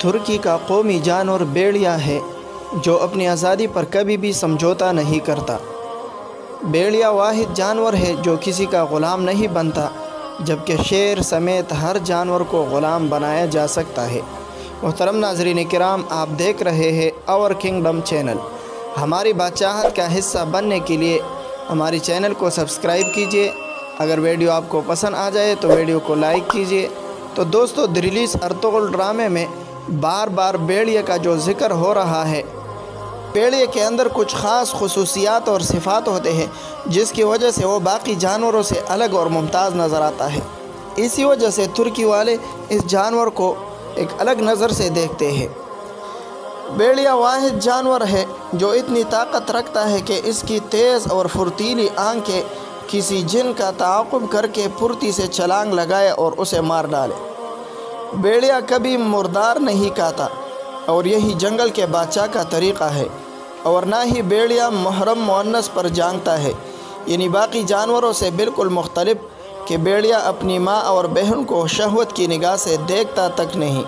ترکی کا قومی جانور بیڑیا ہے جو اپنی آزادی پر کبھی بھی سمجھوتا نہیں کرتا۔ بیڑیا واحد جانور ہے جو کسی کا غلام نہیں بنتا، جبکہ شیر سمیت ہر جانور کو غلام بنایا جا سکتا ہے۔ محترم ناظرین کرام، آپ دیکھ رہے ہیں اور کنگڈم چینل۔ ہماری بادشاہت کا حصہ بننے کے لیے ہماری چینل کو سبسکرائب کیجیے۔ اگر ویڈیو آپ کو پسند آ جائے تو ویڈیو کو لائک کیجیے۔ تو دوستو، دی ریلیز ارطغرل ڈرامے میں بار بار بیڑیے کا جو ذکر ہو رہا ہے، بیڑیے کے اندر کچھ خاص خصوصیات اور صفات ہوتے ہیں جس کی وجہ سے وہ باقی جانوروں سے الگ اور ممتاز نظر آتا ہے۔ اسی وجہ سے ترکی والے اس جانور کو ایک الگ نظر سے دیکھتے ہیں۔ بیڑیا واحد جانور ہے جو اتنی طاقت رکھتا ہے کہ اس کی تیز اور پھرتیلی آنکھیں کسی جن کا تعاقب کر کے پھرتی سے چھلانگ لگائے اور اسے مار ڈالے۔ بیڑیا کبھی مردار نہیں کھاتا اور یہی جنگل کے بادشاہ کا طریقہ ہے، اور نہ ہی بیڑیا محرم مؤنث پر جانگتا ہے، یعنی باقی جانوروں سے بالکل مختلف کہ بیڑیا اپنی ماں اور بہن کو شہوت کی نگاہ سے دیکھتا تک نہیں۔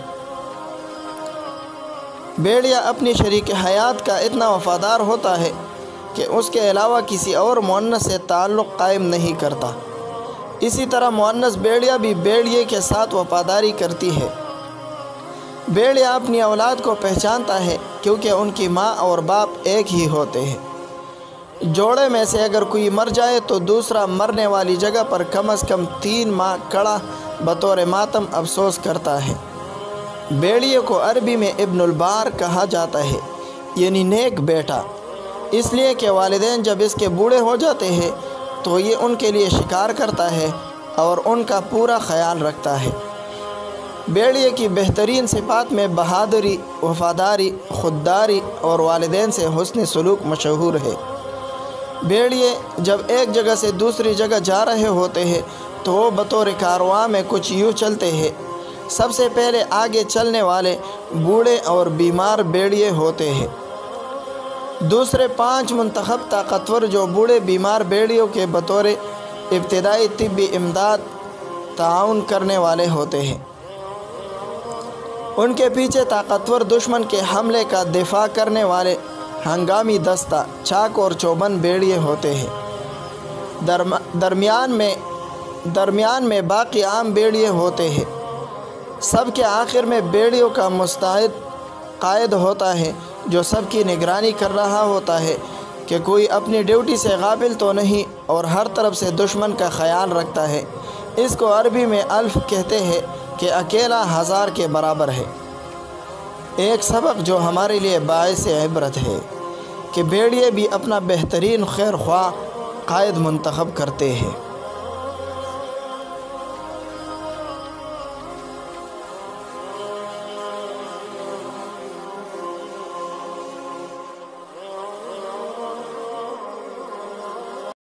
بیڑیا اپنی شریک حیات کا اتنا وفادار ہوتا ہے کہ اس کے علاوہ کسی اور مؤنث سے تعلق قائم نہیں کرتا۔ اسی طرح مؤنث بیڑیا بھی بیڑیے کے ساتھ وفاداری کرتی ہے۔ بیڑیا اپنی اولاد کو پہچانتا ہے کیونکہ ان کی ماں اور باپ ایک ہی ہوتے ہیں۔ جوڑے میں سے اگر کوئی مر جائے تو دوسرا مرنے والی جگہ پر کم از کم 3 ماہ کڑا بطور ماتم افسوس کرتا ہے۔ بیڑیے کو عربی میں ابن البار کہا جاتا ہے، یعنی نیک بیٹا، اس لیے کہ والدین جب اس کے بوڑھے ہو جاتے ہیں تو یہ ان کے لیے شکار کرتا ہے اور ان کا پورا خیال رکھتا ہے۔ بیڑیے کی بہترین صفات میں بہادری، وفاداری، خودداری اور والدین سے حسن سلوک مشہور ہے۔ بیڑیے جب ایک جگہ سے دوسری جگہ جا رہے ہوتے ہیں تو وہ بطور کارواں میں کچھ یوں چلتے ہیں۔ سب سے پہلے آگے چلنے والے بوڑھے اور بیمار بیڑیے ہوتے ہیں۔ دوسرے 5 منتخب طاقتور جو بوڑھے بیمار بیڑیوں کے بطور ابتدائی طبی امداد تعاون کرنے والے ہوتے ہیں۔ ان کے پیچھے طاقتور دشمن کے حملے کا دفاع کرنے والے ہنگامی دستہ چاق اور چوبند بیڑیے ہوتے ہیں۔ درمیان میں باقی عام بیڑیے ہوتے ہیں۔ سب کے آخر میں بیڑیوں کا مستعد قائد ہوتا ہے جو سب کی نگرانی کر رہا ہوتا ہے کہ کوئی اپنی ڈیوٹی سے غافل تو نہیں اور ہر طرف سے دشمن کا خیال رکھتا ہے۔ اس کو عربی میں الف کہتے ہیں کہ اکیلا 1000 کے برابر ہے۔ ایک سبق جو ہمارے لیے باعث عبرت ہے کہ بیڑیے بھی اپنا بہترین خیر خواہ قائد منتخب کرتے ہیں۔